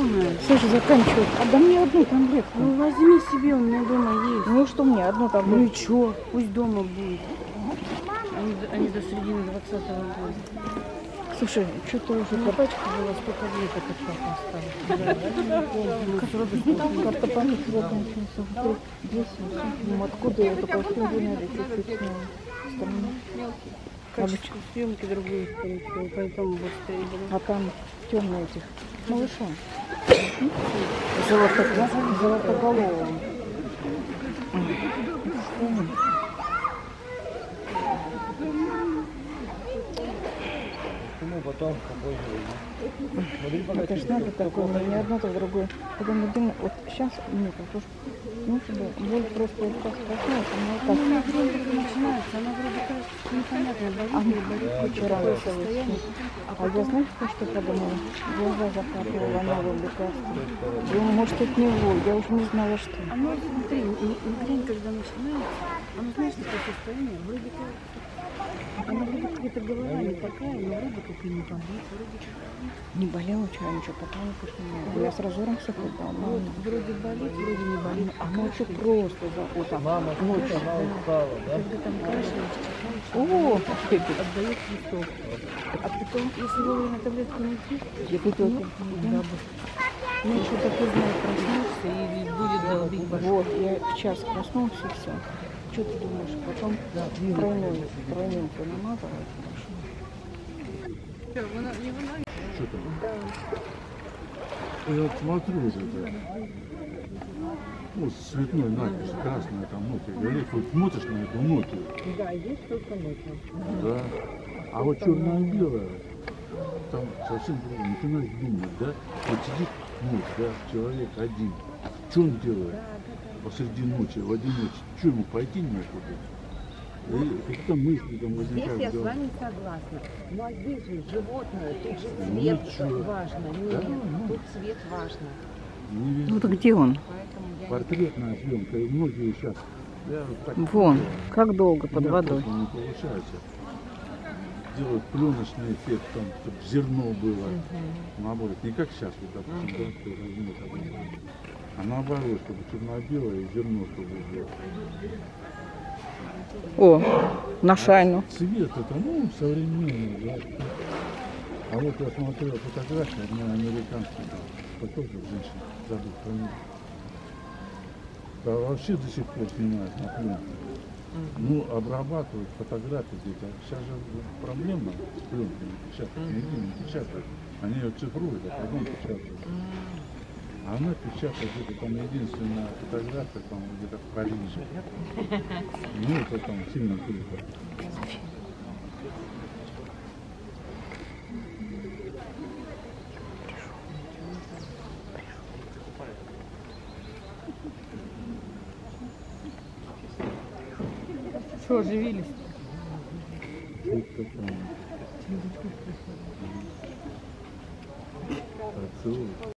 Слушай, заканчивай. Отдай мне одну таблетку. Ну возьми себе, у меня дома есть. Ну что мне, одну таблетку? Ну и чё? Пусть дома будет. Они до середины 20-го года. Слушай, что-то уже Пачка была, 100 таблеток от папы оставил. картопамид заканчивается. 10. Ну откуда я только в не надо чуть-чуть сняла. Качество съемки другую получила, поэтому быстрее. А там темные этих малыша. Золотоголового. Потом Это ж надо такое, но не одно, то другое. Потом один, вот сейчас нет, потому что ну себе боль просто вот так проснулся, но вот так. Она вроде как начинается, она вроде как непонятная, болит, Вчера состояние. А я знаешь, что подумала? Глаза закапывала новым лекарством. Думаю, может от него, я уже не знала, что. Оно, смотри, мигрень, когда начинается, оно знаешь, такое состояние, вроде как, она вроде как эта голова не такая, но вроде как и не болит, вроде как. Не болела вчера ничего, потом не понимаю. Я с разором все ходила. Вот, вроде болит, вроде не болит. А ночью просто за вот так. мама Ночью. она устала, да? Когда там кашляешь, чихаешь, О, отдает листок. А потом, если вовремя таблетку не пить, я выпила. ночью так и знаю, проснешься и будет долбить башку. Вот, я в час проснулся и все. Что ты думаешь? Потом тройным намазала. Что там? Я вот смотрю вот это. Вот цветной надпись, красная там ноти горит. Вот смотришь на эту ноту. Да, есть только ночью. Да. А вот черное-белое, там совсем другое. Начинаешь думать, да? Вот сидит ночь, да, человек один. Что он делает посреди ночи, в одиночестве? Что ему пойти некуда? И какие-то мысли там возникают. Здесь я с да. вами согласна. Ну а здесь же животное, тут же Ну, цвет ничего. важно. Нет, Да, тут цвет важно. Не везде. Ну так где он? Поэтому я Портретная съемка, и многие сейчас. Я вот так Вон, как долго у под меня водой. просто не получается. Делают пленочный эффект, там, чтобы зерно было. Наоборот, не как сейчас, вот, допустим, да, что размер такой. А наоборот, чтобы черно-белое и зерно, чтобы было. О, на шайну. Цвет это, ну, современный, да. А вот я смотрел фотографию, одна американская, фотограф, женщина, забыл фамилию. Да, вообще до сих пор снимают на пленку. Ну, обрабатывают фотографии где-то. Сейчас же проблема с пленкой, не печатают, нигде не печатают. Они ее цифруют, а потом печатают. А она печатает где-то там единственная фотография, там где-то в Париже. Ну, это там сильно круто. Что, оживились? Шутка там. Поцелуй.